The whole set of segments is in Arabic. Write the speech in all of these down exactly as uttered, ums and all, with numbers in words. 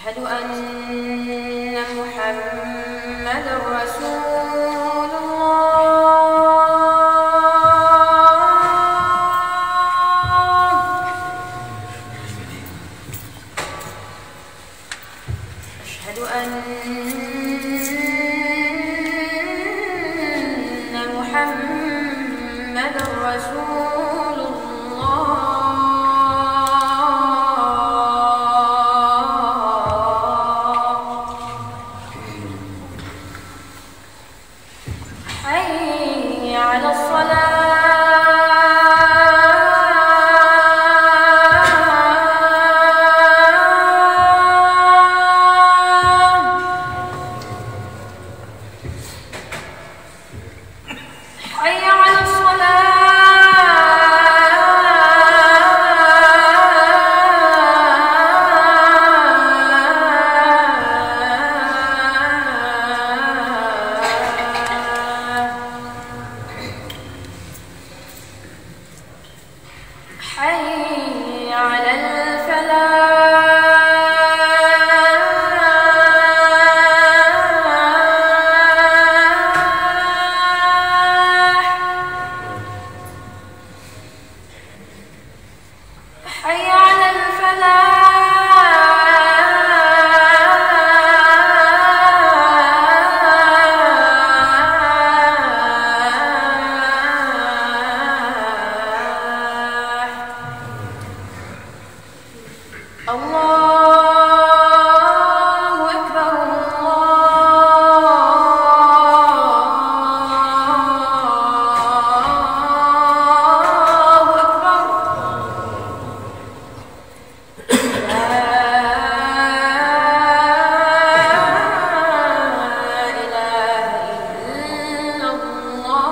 أشهد أن محمدًا رسول الله. أشهد أن محمدًا رسول الله. حي على الصلاة. حي على الصلاة. حي على الفلاح. حي على الفلاح. الله أكبر. الله أكبر. لا إله إلا الله.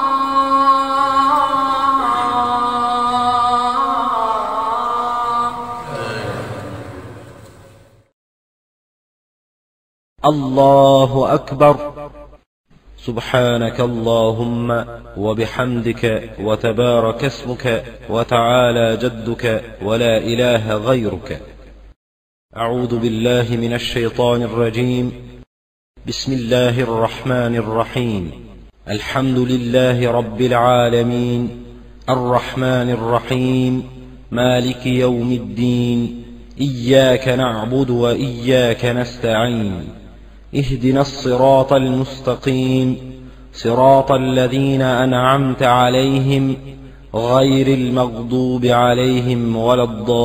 الله أكبر. سبحانك اللهم وبحمدك وتبارك اسمك وتعالى جدك ولا إله غيرك. أعوذ بالله من الشيطان الرجيم. بسم الله الرحمن الرحيم. الحمد لله رب العالمين الرحمن الرحيم مالك يوم الدين. إياك نعبد وإياك نستعين. اهدنا الصراط المستقيم صراط الذين أنعمت عليهم غير المغضوب عليهم ولا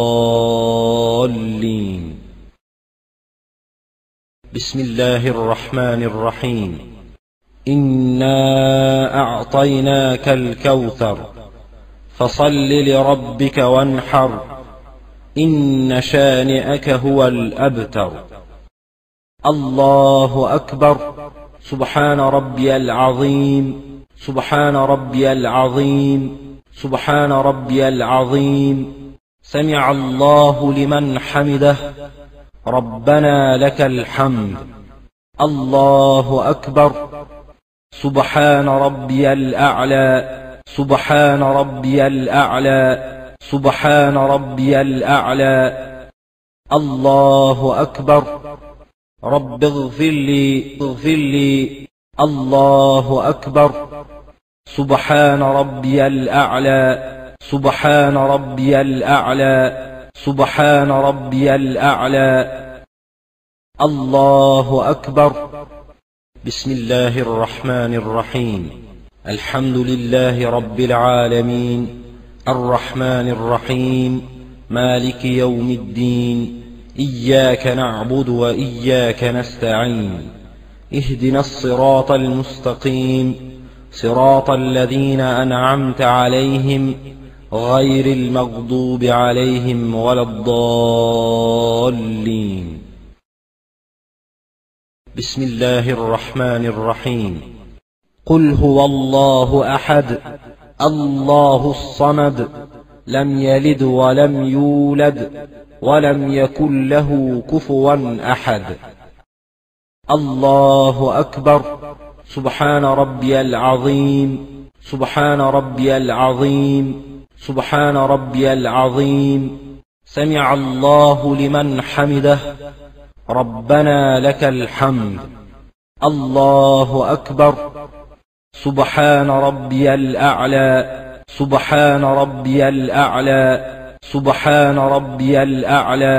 الضالين. بسم الله الرحمن الرحيم. إنا أعطيناك الكوثر فصل لربك وانحر إن شانئك هو الأبتر. الله أكبر. سبحان ربي العظيم سبحان ربي العظيم سبحان ربي العظيم. سمع الله لمن حمده ربنا لك الحمد. الله أكبر. سبحان ربي الأعلى سبحان ربي الأعلى سبحان ربي الأعلى. الله أكبر. رب اغفر لي اغفر لي. الله أكبر. سبحان ربي الأعلى سبحان ربي الأعلى سبحان ربي الأعلى. الله أكبر. بسم الله الرحمن الرحيم. الحمد لله رب العالمين الرحمن الرحيم مالك يوم الدين. إياك نعبد وإياك نستعين. اهدنا الصراط المستقيم صراط الذين أنعمت عليهم غير المغضوب عليهم ولا الضالين. بسم الله الرحمن الرحيم. قل هو الله أحد الله الصمد لم يلد ولم يولد ولم يكن له كفوا أحد. الله أكبر. سبحان ربي العظيم سبحان ربي العظيم سبحان ربي العظيم. سمع الله لمن حمده ربنا لك الحمد. الله أكبر. سبحان ربي الأعلى. سبحان ربي الأعلى. سبحان ربي الأعلى.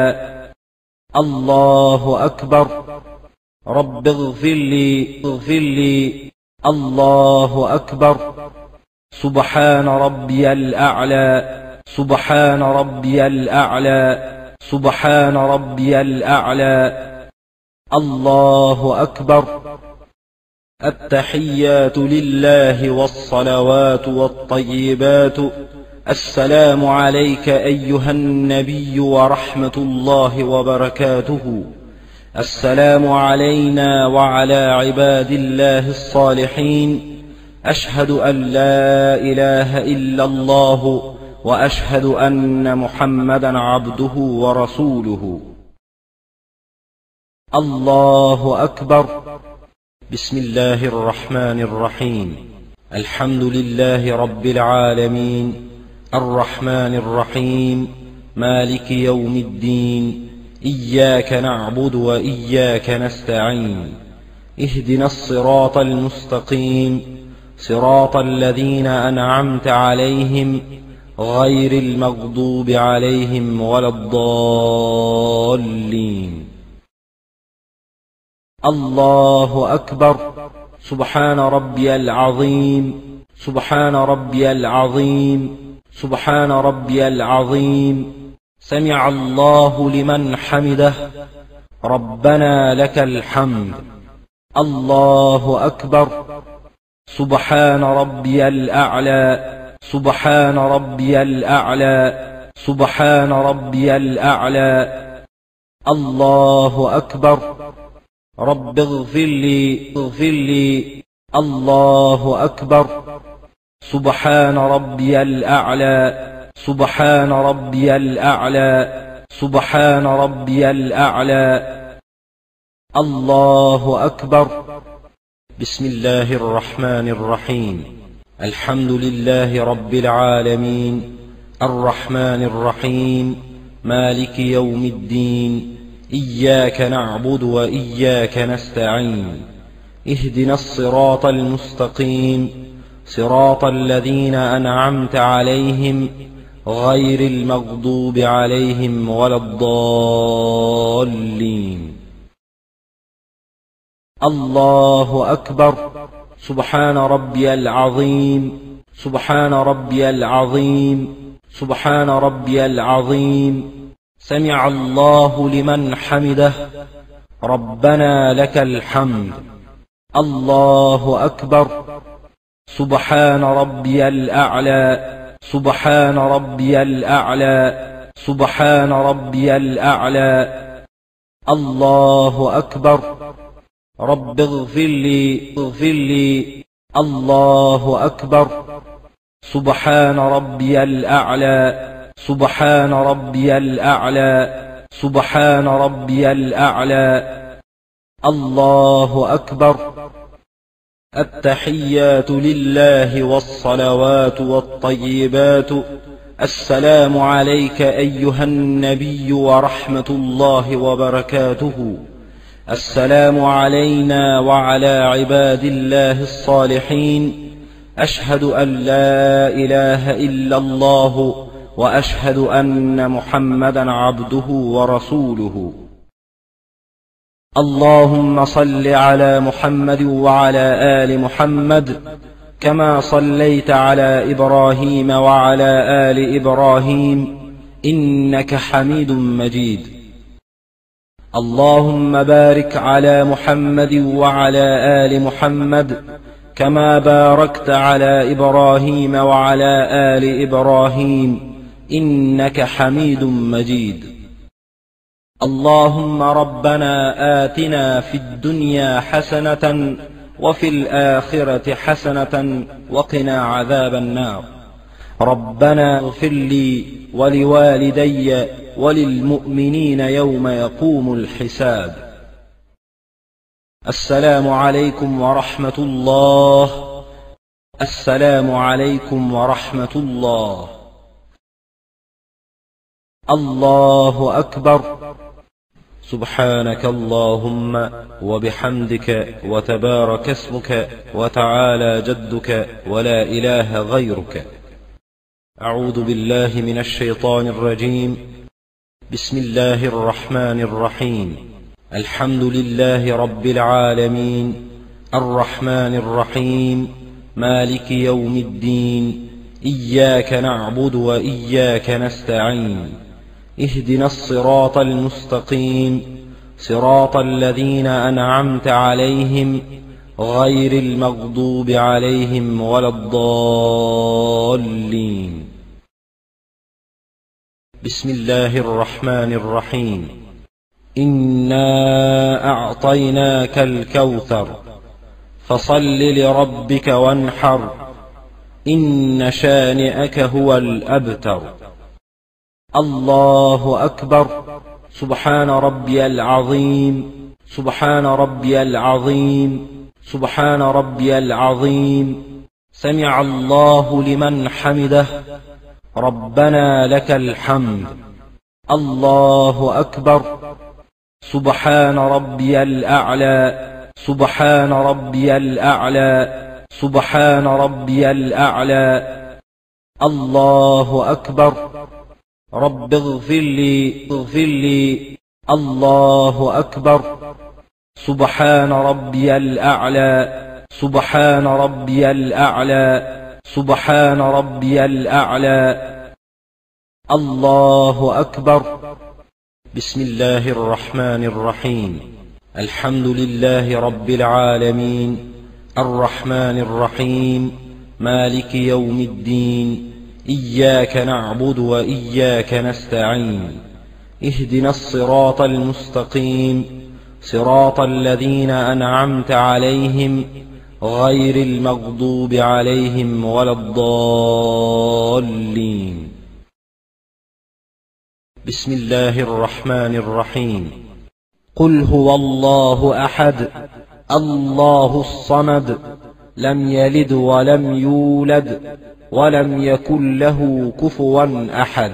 الله أكبر. رب اغفر لي اغفر لي. الله أكبر. سبحان ربي الأعلى. سبحان ربي الأعلى. سبحان ربي الأعلى. الله أكبر. التحيات لله والصلوات والطيبات. السلام عليك أيها النبي ورحمة الله وبركاته. السلام علينا وعلى عباد الله الصالحين. أشهد أن لا إله إلا الله وأشهد أن محمدا عبده ورسوله. الله أكبر. بسم الله الرحمن الرحيم. الحمد لله رب العالمين الرحمن الرحيم مالك يوم الدين. إياك نعبد وإياك نستعين. اهدنا الصراط المستقيم صراط الذين أنعمت عليهم غير المغضوب عليهم ولا الضالين. الله أكبر. سبحان ربي العظيم. سبحان ربي العظيم. سبحان ربي العظيم. سمع الله لمن حمده. ربنا لك الحمد. الله أكبر. سبحان ربي الأعلى. سبحان ربي الأعلى. سبحان ربي الأعلى. الله أكبر. رب اغفر لي اغفر لي. الله أكبر. سبحان ربي الأعلى. سبحان ربي الأعلى. سبحان ربي الأعلى. الله أكبر. بسم الله الرحمن الرحيم. الحمد لله رب العالمين الرحمن الرحيم مالك يوم الدين. إياك نعبد وإياك نستعين. اهدنا الصراط المستقيم صراط الذين أنعمت عليهم غير المغضوب عليهم ولا الضالين. الله أكبر. سبحان ربي العظيم. سبحان ربي العظيم. سبحان ربي العظيم. سمع الله لمن حمده. ربنا لك الحمد. الله أكبر. سبحان ربي الأعلى. سبحان ربي الأعلى. سبحان ربي الأعلى. الله أكبر. رب اغفر لي اغفر لي. الله أكبر. سبحان ربي الأعلى. سبحان ربي الأعلى. سبحان ربي الأعلى. الله أكبر. التحيات لله والصلوات والطيبات. السلام عليك أيها النبي ورحمة الله وبركاته. السلام علينا وعلى عباد الله الصالحين. أشهد أن لا إله إلا الله وأشهد أن محمدا عبده ورسوله. اللهم صل على محمد وعلى آل محمد كما صليت على إبراهيم وعلى آل إبراهيم إنك حميد مجيد. اللهم بارك على محمد وعلى آل محمد كما باركت على إبراهيم وعلى آل إبراهيم إنك حميد مجيد. اللهم ربنا آتنا في الدنيا حسنة وفي الآخرة حسنة وقنا عذاب النار. ربنا اغفر لي ولوالدي وللمؤمنين يوم يقوم الحساب. السلام عليكم ورحمة الله. السلام عليكم ورحمة الله. الله أكبر. سبحانك اللهم وبحمدك وتبارك اسمك وتعالى جدك ولا إله غيرك. أعوذ بالله من الشيطان الرجيم. بسم الله الرحمن الرحيم. الحمد لله رب العالمين الرحمن الرحيم مالك يوم الدين إياك نعبد وإياك نستعين اهدنا الصراط المستقيم صراط الذين أنعمت عليهم غير المغضوب عليهم ولا الضالين. بسم الله الرحمن الرحيم. إنا أعطيناك الكوثر فصل لربك وانحر إن شانئك هو الأبتر. الله أكبر. سبحان ربي العظيم سبحان ربي العظيم سبحان ربي العظيم. سمع الله لمن حمده ربنا لك الحمد. الله أكبر. سبحان ربي الأعلى سبحان ربي الأعلى سبحان ربي الأعلى. الله أكبر. رب اغفر لي اغفر لي. الله أكبر. سبحان ربي الأعلى سبحان ربي الأعلى سبحان ربي الأعلى. الله أكبر. بسم الله الرحمن الرحيم. الحمد لله رب العالمين الرحمن الرحيم مالك يوم الدين إياك نعبد وإياك نستعين اهدنا الصراط المستقيم صراط الذين أنعمت عليهم غير المغضوب عليهم ولا الضالين. بسم الله الرحمن الرحيم. قل هو الله أحد الله الصمد لم يلد ولم يولد ولم يكن له كفوا أحد.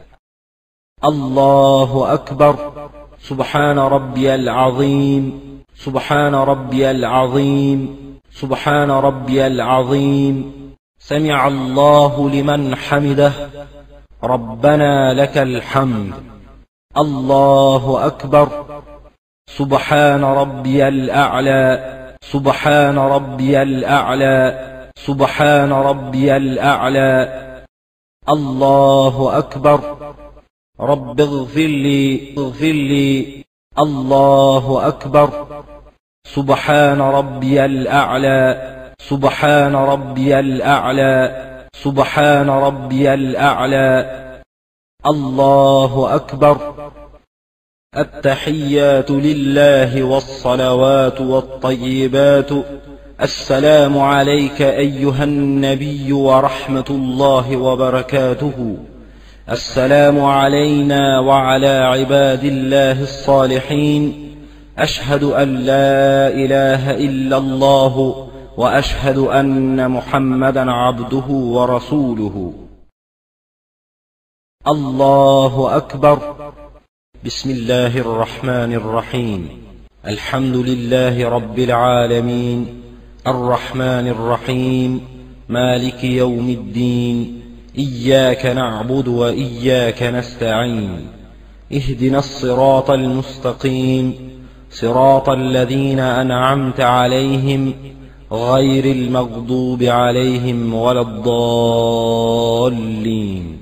الله أكبر. سبحان ربي العظيم سبحان ربي العظيم سبحان ربي العظيم. سمع الله لمن حمده ربنا لك الحمد. الله أكبر. سبحان ربي الأعلى سبحان ربي الأعلى سبحان ربي الأعلى. الله أكبر. رب اغفر لي اغفر لي. الله أكبر. سبحان ربي الأعلى سبحان ربي الأعلى سبحان ربي الأعلى. الله أكبر. التحيات لله والصلوات والطيبات. السلام عليك أيها النبي ورحمة الله وبركاته. السلام علينا وعلى عباد الله الصالحين. أشهد أن لا إله إلا الله وأشهد أن محمدا عبده ورسوله. الله أكبر. بسم الله الرحمن الرحيم. الحمد لله رب العالمين الرحمن الرحيم مالك يوم الدين إياك نعبد وإياك نستعين اهدنا الصراط المستقيم صراط الذين أنعمت عليهم غير المغضوب عليهم ولا الضالين.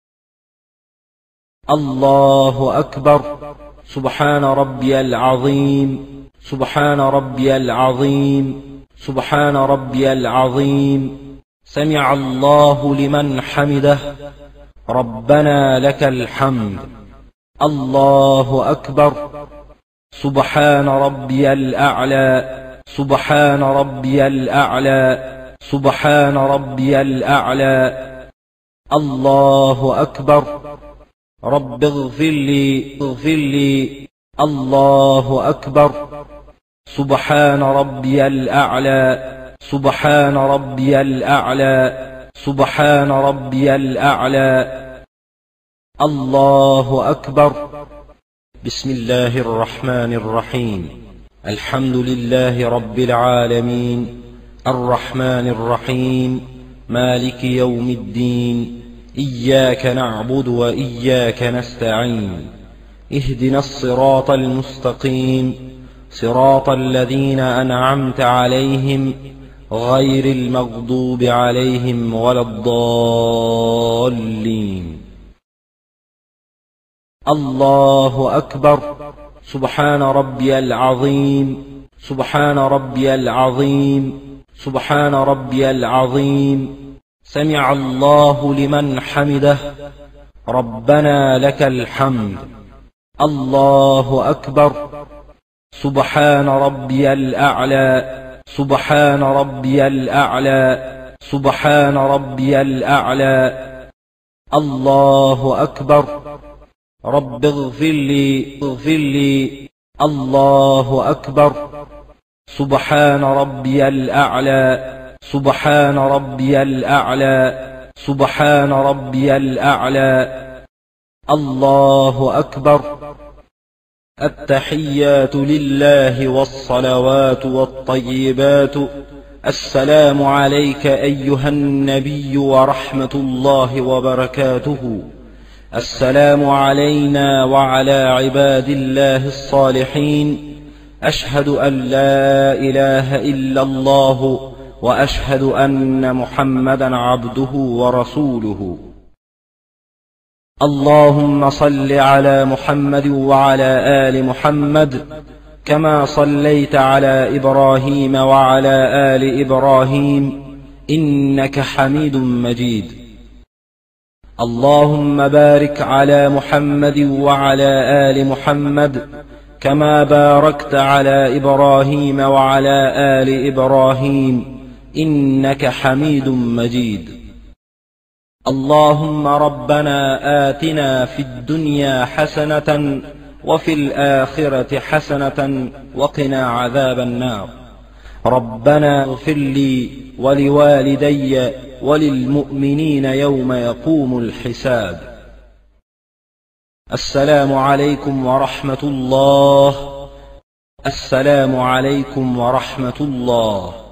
الله أكبر. سبحان ربي العظيم سبحان ربي العظيم سبحان ربي العظيم. سمع الله لمن حمده ربنا لك الحمد. الله أكبر. سبحان ربي الأعلى سبحان ربي الأعلى سبحان ربي الأعلى. الله أكبر. رب اغفر لي اغفر لي. الله أكبر. سبحان ربي الأعلى سبحان ربي الأعلى سبحان ربي الأعلى. الله أكبر. بسم الله الرحمن الرحيم. الحمد لله رب العالمين، الرحمن الرحيم، مالك يوم الدين، إياك نعبد وإياك نستعين، اهدنا الصراط المستقيم، صراط الذين أنعمت عليهم غير المغضوب عليهم ولا الضالين. الله أكبر. سبحان ربي العظيم، سبحان ربي العظيم، سبحان ربي العظيم. سمع الله لمن حمده، ربنا لك الحمد. الله أكبر. سبحان ربي الأعلى، سبحان ربي الأعلى، سبحان ربي الأعلى. الله أكبر. رب اغفر لي، اغفر لي. الله أكبر. سبحان ربي الأعلى، سبحان ربي الأعلى، سبحان ربي الأعلى. الله أكبر. التحيات لله والصلوات والطيبات. السلام عليك أيها النبي ورحمة الله وبركاته. السلام علينا وعلى عباد الله الصالحين. أشهد أن لا إله إلا الله وأشهد أن محمدا عبده ورسوله. اللهم صل على محمد وعلى آل محمد كما صليت على إبراهيم وعلى آل إبراهيم إنك حميد مجيد. اللهم بارك على محمد وعلى آل محمد كما باركت على إبراهيم وعلى آل إبراهيم إنك حميد مجيد. اللهم ربنا آتنا في الدنيا حسنة وفي الآخرة حسنة وقنا عذاب النار. ربنا اغفر لي ولوالدي وللمؤمنين يوم يقوم الحساب. السلام عليكم ورحمة الله. السلام عليكم ورحمة الله.